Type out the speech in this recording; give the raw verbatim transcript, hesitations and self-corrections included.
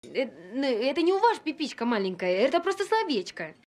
Э, н это не у вас пипичка маленькая, это просто словечко.